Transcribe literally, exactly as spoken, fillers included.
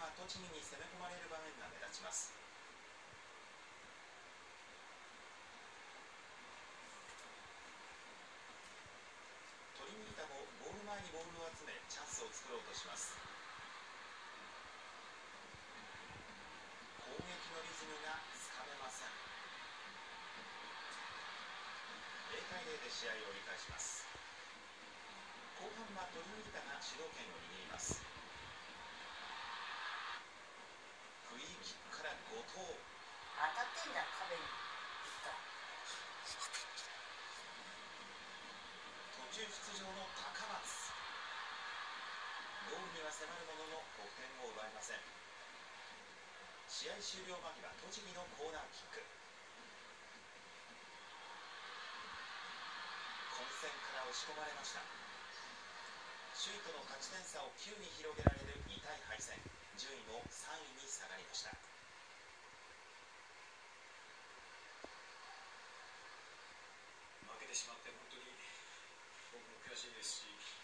浜栃木に攻め込まれる場面が目立ちます。トリニータもゴール前にボールを集めチャンスを作ろうとします。攻撃のリズムがつかめません。ゼロたいゼロで試合を折り返します。後半はトリニータが主導権を握ります。フリーキックから後藤。 当たってんだ、壁に。 途中出場の高松。ゴールには迫るものの得点を奪えません。試合終了間際、栃木のコーナーキック。混戦から押し込まれました。首位との勝ち点差をきゅうに広げられる痛い敗戦。順位もさんいに下がりました。 負けてしまって本当に僕も悔しいですし、